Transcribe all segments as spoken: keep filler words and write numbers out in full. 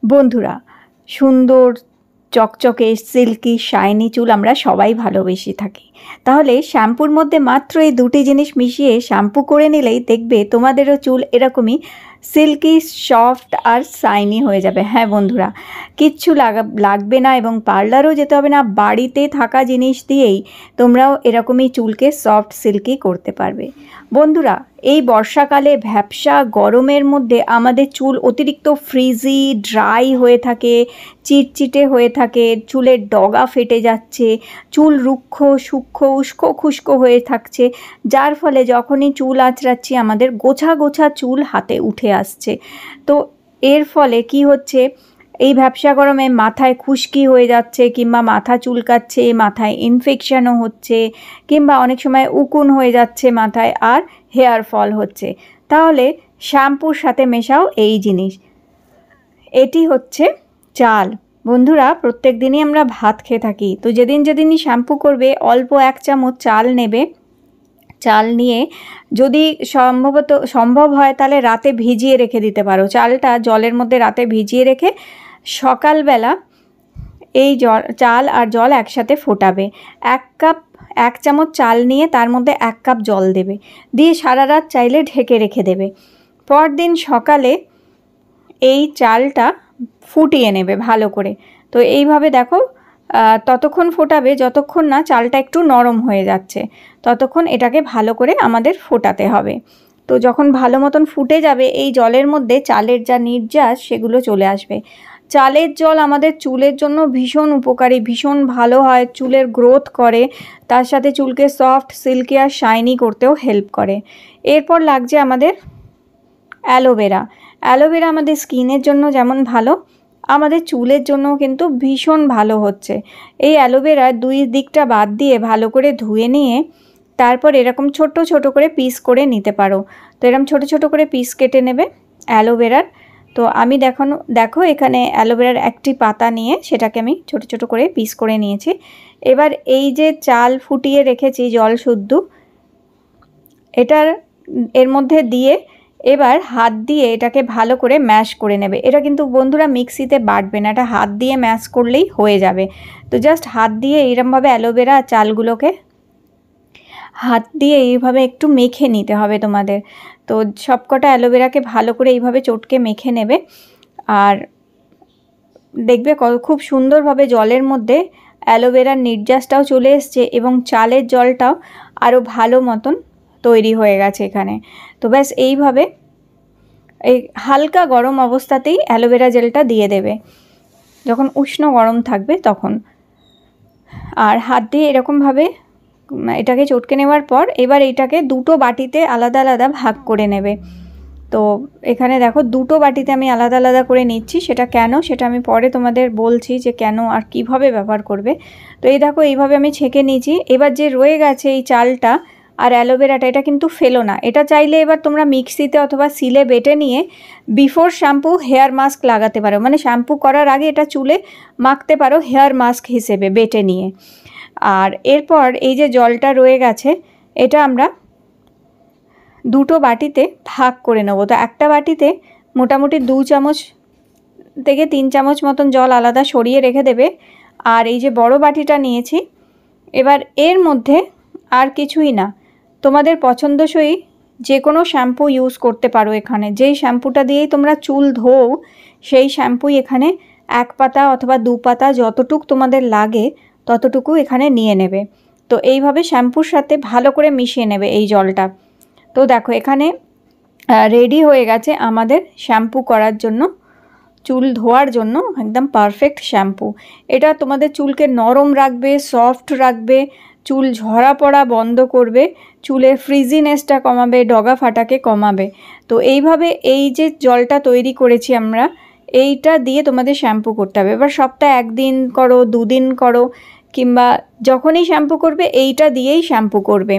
বন্ধুরা, সুন্দর চকচকে সিল্কি শাইনি চুল আমরা সবাই ভালোবেসে থাকি। তাহলে শ্যাম্পুর মধ্যে মাত্র এই দুটি জিনিস মিশিয়ে শ্যাম্পু করে নিলেই দেখবে তোমাদেরও চুল এরকমই সিল্কি সফট আর শাইনি হয়ে যাবে। হ্যাঁ বন্ধুরা, কিচ্ছু লাগা লাগবে না এবং পার্লারও যেতে হবে না, বাড়িতে থাকা জিনিস দিয়েই তোমরাও এরকমই চুলকে সফট সিল্কি করতে পারবে। বন্ধুরা, এই বর্ষাকালে ভ্যাপসা গরমের মধ্যে আমাদের চুল অতিরিক্ত ফ্রিজি ড্রাই হয়ে থাকে, চিটচিটে হয়ে থাকে, চুলের ডগা ফেটে যাচ্ছে, চুল রুক্ষ সূক্ষ্ম উস্কো খুস্কো হয়ে থাকছে, যার ফলে যখনই চুল আঁচড়াচ্ছি আমাদের গোছা গোছা চুল হাতে উঠে আসছে। তো এর ফলে কি হচ্ছে, এই ভ্যাপসা গরমে মাথায় খুশকি হয়ে যাচ্ছে, কিংবা মাথা চুলকাচ্ছে, মাথায় ইনফেকশানও হচ্ছে, কিংবা অনেক সময় উকুন হয়ে যাচ্ছে মাথায়, আর হেয়ার ফল হচ্ছে। তাহলে শ্যাম্পুর সাথে মেশাও এই জিনিস। এটি হচ্ছে চাল। বন্ধুরা, প্রত্যেক দিনই আমরা ভাত খেয়ে থাকি, তো যেদিন যেদিনই শ্যাম্পু করবে অল্প এক চামচ চাল নেবে। চাল নিয়ে যদি সম্ভবত সম্ভব হয় তাহলে রাতে ভিজিয়ে রেখে দিতে পারো। চালটা জলের মধ্যে রাতে ভিজিয়ে রেখে সকালবেলা এই জল চাল আর জল একসাথে ফোটাবে। এক কাপ এক চামচ চাল নিয়ে তার মধ্যে এক কাপ জল দেবে, দিয়ে সারা রাত চাইলে ঢেকে রেখে দেবে। পরদিন সকালে এই চালটা ফুটিয়ে নেবে ভালো করে। তো এইভাবে দেখো, ততক্ষণ ফোটাবে যতক্ষণ না চালটা একটু নরম হয়ে যাচ্ছে, ততক্ষণ এটাকে ভালো করে আমাদের ফোটাতে হবে। তো যখন ভালো মতন ফুটে যাবে এই জলের মধ্যে চালের যা নির্যাস সেগুলো চলে আসবে। চালের জল আমাদের চুলের জন্য ভীষণ উপকারী, ভীষণ ভালো হয়, চুলের গ্রোথ করে, তার সাথে চুলকে সফট সিল্কি আর শাইনি করতেও হেল্প করে। এরপর লাগছে আমাদের অ্যালোভেরা। অ্যালোভেরা আমাদের স্কিনের জন্য যেমন ভালো, আমাদের চুলের জন্য কিন্তু ভীষণ ভালো হচ্ছে। এই অ্যালোভেরার দুই দিকটা বাদ দিয়ে ভালো করে ধুয়ে নিয়ে তারপর এরকম ছোট ছোট করে পিস করে নিতে পারো। তো এরকম ছোট ছোট করে পিস কেটে নেবে অ্যালোভেরার। তো আমি দেখানো দেখো এখানে অ্যালোভেরার একটি পাতা নিয়ে সেটাকে আমি ছোট ছোট করে পিস করে নিয়েছি। এবার এই যে চাল ফুটিয়ে রেখেছি জল শুদ্ধ, এটার এর মধ্যে দিয়ে এবার হাত দিয়ে এটাকে ভালো করে ম্যাশ করে নেবে। এটা কিন্তু বন্ধুরা মিক্সিতে বাটবে না, এটা হাত দিয়ে ম্যাশ করলেই হয়ে যাবে। তো জাস্ট হাত দিয়ে এইরকমভাবে অ্যালোভেরা চালগুলোকে হাত দিয়ে এইভাবে একটু মেখে নিতে হবে তোমাদের। তো সবকটা অ্যালোভেরাকে ভালো করে এইভাবে চটকে মেখে নেবে, আর দেখবে খুব সুন্দরভাবে জলের মধ্যে অ্যালোভেরার নির্যাসটাও চলে এসছে এবং চালের জলটাও আরও ভালো মতন তৈরি হয়ে গেছে এখানে। তো ব্যাস এইভাবে এই হালকা গরম অবস্থাতেই অ্যালোভেরা জেলটা দিয়ে দেবে, যখন উষ্ণ গরম থাকবে তখন। আর হাত দিয়ে এরকমভাবে এটাকে চটকে নেওয়ার পর এবার এটাকে দুটো বাটিতে আলাদা আলাদা ভাগ করে নেবে। তো এখানে দেখো দুটো বাটিতে আমি আলাদা আলাদা করে নিচ্ছি। সেটা কেন সেটা আমি পরে তোমাদের বলছি যে কেন আর কিভাবে ব্যবহার করবে। তো এই দেখো এইভাবে আমি ছেঁকে নিয়েছি। এবার যে রয়ে গেছে এই চালটা আর অ্যালোভেরাটা, এটা কিন্তু ফেলো না। এটা চাইলে এবার তোমরা মিক্সিতে অথবা সিলে বেটে নিয়ে বিফোর শ্যাম্পু হেয়ার মাস্ক লাগাতে পারো, মানে শ্যাম্পু করার আগে এটা চুলে মাখতে পারো হেয়ার মাস্ক হিসেবে বেটে নিয়ে। আর এরপর এই যে জলটা রয়ে গেছে এটা আমরা দুটো বাটিতে ভাগ করে নেব। তো একটা বাটিতে মোটামুটি দু চামচ থেকে তিন চামচ মতন জল আলাদা সরিয়ে রেখে দেবে। আর এই যে বড় বাটিটা নিয়েছি, এবার এর মধ্যে আর কিছুই না, তোমাদের পছন্দসই যে কোনো শ্যাম্পু ইউজ করতে পারো। এখানে যেই শ্যাম্পুটা দিয়েই তোমরা চুল ধোও সেই শ্যাম্পুই এখানে এক পাতা অথবা দু পাতা যতটুক তোমাদের লাগে ততটুকু এখানে নিয়ে নেবে। তো এইভাবে শ্যাম্পুর সাথে ভালো করে মিশিয়ে নেবে এই জলটা। তো দেখো এখানে রেডি হয়ে গেছে আমাদের শ্যাম্পু করার জন্য, চুল ধোয়ার জন্য একদম পারফেক্ট শ্যাম্পু। এটা তোমাদের চুলকে নরম রাখবে, সফট রাখবে, চুল ঝরা পড়া বন্ধ করবে, চুলের ফ্রিজিনেসটা কমাবে, ডগা ফাটাকে কমাবে। তো এইভাবে এই যে জলটা তৈরি করেছি আমরা, এইটা দিয়ে তোমাদের শ্যাম্পু করতে হবে। এবার সপ্তাহে একদিন করো, দুদিন করো, কিংবা যখনই শ্যাম্পু করবে এইটা দিয়েই শ্যাম্পু করবে।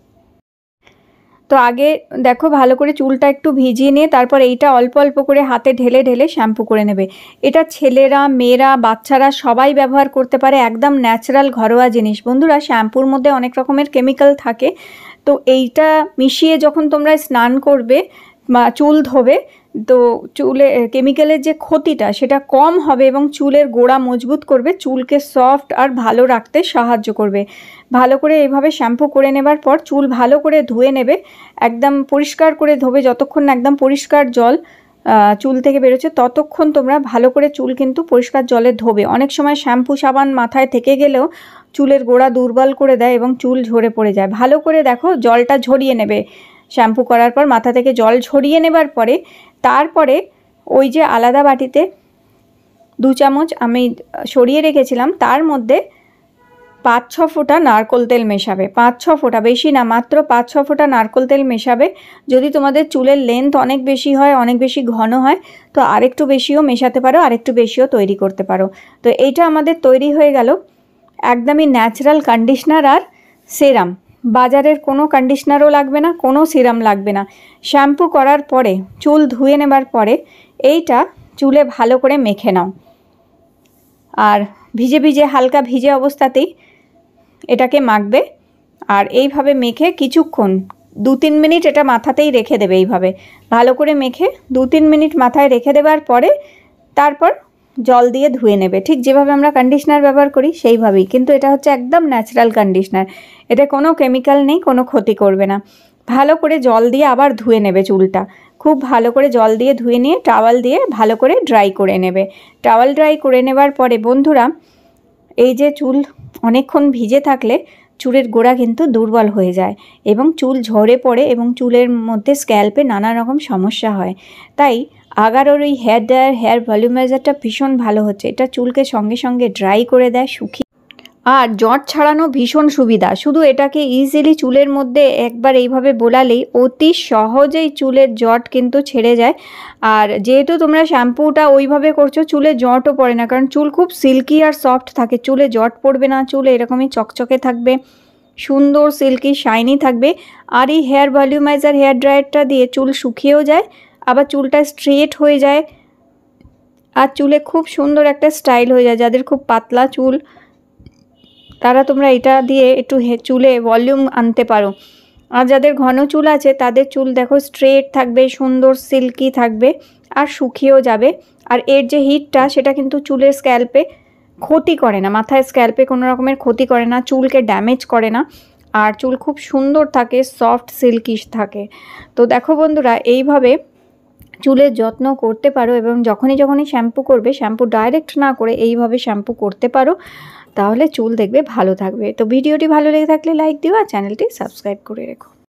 তো আগে দেখো ভালো করে চুলটা একটু ভিজিয়ে নিয়ে তারপর এইটা অল্প অল্প করে হাতে ঢেলে ঢেলে শ্যাম্পু করে নেবে। এটা ছেলেরা, মেয়েরা, বাচ্চারা সবাই ব্যবহার করতে পারে, একদম ন্যাচারাল ঘরোয়া জিনিস। বন্ধুরা, শ্যাম্পুর মধ্যে অনেক রকমের কেমিক্যাল থাকে, তো এইটা মিশিয়ে যখন তোমরা স্নান করবে বা চুল ধোবে তো চুলে কেমিক্যালের যে ক্ষতিটা সেটা কম হবে এবং চুলের গোড়া মজবুত করবে, চুলকে সফট আর ভালো রাখতে সাহায্য করবে। ভালো করে এইভাবে শ্যাম্পু করে নেবার পর চুল ভালো করে ধুয়ে নেবে, একদম পরিষ্কার করে ধোবে, যতক্ষণ না একদম পরিষ্কার জল চুল থেকে বেরোচ্ছে ততক্ষণ তোমরা ভালো করে চুল কিন্তু পরিষ্কার জলে ধোবে। অনেক সময় শ্যাম্পু সাবান মাথায় থেকে গেলেও চুলের গোড়া দুর্বল করে দেয় এবং চুল ঝরে পড়ে যায়। ভালো করে দেখো জলটা ঝরিয়ে নেবে, শ্যাম্পু করার পর মাথা থেকে জল ঝরিয়ে নেবার পরে তারপরে ওই যে আলাদা বাটিতে দু চামচ আমি সরিয়ে রেখেছিলাম, তার মধ্যে পাঁচ ছ ফোঁটা নারকোল তেল মেশাবে। পাঁচ ছ ফোঁটা, বেশি না, মাত্র পাঁচ ছ ফোঁটা নারকোল তেল মেশাবে। যদি তোমাদের চুলের লেন্থ অনেক বেশি হয়, অনেক বেশি ঘন হয়, তো আরেকটু বেশিও মেশাতে পারো, আরেকটু বেশিও তৈরি করতে পারো। তো এইটা আমাদের তৈরি হয়ে গেল একদমই ন্যাচারাল কন্ডিশনার আর সেরাম। বাজারের কোনো কন্ডিশনারও লাগবে না, কোনো সিরাম লাগবে না। শ্যাম্পু করার পরে চুল ধুয়ে নেবার পরে এইটা চুলে ভালো করে মেখে নাও, আর ভিজে ভিজে হালকা ভিজে অবস্থাতেই এটাকে মাখবে। আর এইভাবে মেখে কিছুক্ষণ দু তিন মিনিট এটা মাথাতেই রেখে দেবে। এইভাবে ভালো করে মেখে দু তিন মিনিট মাথায় রেখে দেবার পরে তারপর জল দিয়ে ধুয়ে নেবে, ঠিক যেভাবে আমরা কন্ডিশনার ব্যবহার করি সেইভাবেই। কিন্তু এটা হচ্ছে একদম ন্যাচারাল কন্ডিশনার, এতে কোনো কেমিক্যাল নেই, কোনো ক্ষতি করবে না। ভালো করে জল দিয়ে আবার ধুয়ে নেবে চুলটা, খুব ভালো করে জল দিয়ে ধুয়ে নিয়ে টাওয়াল দিয়ে ভালো করে ড্রাই করে নেবে। টাওয়াল ড্রাই করে নেবার পরে বন্ধুরা, এই যে চুল অনেকক্ষণ ভিজে থাকলে চুলের গোড়া কিন্তু দুর্বল হয়ে যায় এবং চুল ঝরে পড়ে এবং চুলের মধ্যে স্ক্যাল্পে নানা রকম সমস্যা হয়। তাই আগারোর ওই হেয়ার ড্রায়ার হেয়ার ভলিউমাইজারটা ভীষণ ভালো হচ্ছে, এটা চুলকে সঙ্গে সঙ্গে ড্রাই করে দেয়, শুকিয়ে, আর জট ছাড়ানো ভীষণ সুবিধা। শুধু এটাকে ইজিলি চুলের মধ্যে একবার এইভাবে বোলালেই অতি সহজেই চুলের জট কিন্তু ছেড়ে যায়। আর যেহেতু তোমরা শ্যাম্পুটা ওইভাবে করছো, চুলে জটও পড়ে না, কারণ চুল খুব সিল্কি আর সফট থাকে, চুলে জট পড়বে না, চুল এরকমই চকচকে থাকবে, সুন্দর সিল্কি শাইনি থাকবে। আর এই হেয়ার ভলিউমাইজার হেয়ার ড্রায়ারটা দিয়ে চুল শুকিয়েও যায়, আবার চুলটা স্ট্রেট হয়ে যায়, আর চুলে খুব সুন্দর একটা স্টাইল হয়ে যায়। যাদের খুব পাতলা চুল তারা তোমরা এটা দিয়ে একটু চুলে ভলিউম আনতে পারো। আর যাদের ঘন চুল আছে তাদের চুল দেখো স্ট্রেট থাকবে, সুন্দর সিল্কি থাকবে, আর শুকিয়েও যাবে। আর এর যে হিটটা সেটা কিন্তু চুলের স্ক্যাল্পে ক্ষতি করে না, মাথায় স্ক্যাল্পে কোনো রকমের ক্ষতি করে না, চুলকে ড্যামেজ করে না, আর চুল খুব সুন্দর থাকে, সফট সিল্কি থাকে। তো দেখো বন্ধুরা, এইভাবে চুলের যত্ন করতে পারো এবং যখনই যখনই শ্যাম্পু করবে, শ্যাম্পু ডাইরেক্ট না করে এইভাবে শ্যাম্পু করতে পারো, তাহলে চুল দেখবে ভালো থাকবে। তো ভিডিওটি ভালো লেগে থাকলে লাইক দিও আর চ্যানেলটি সাবস্ক্রাইব করে রেখো।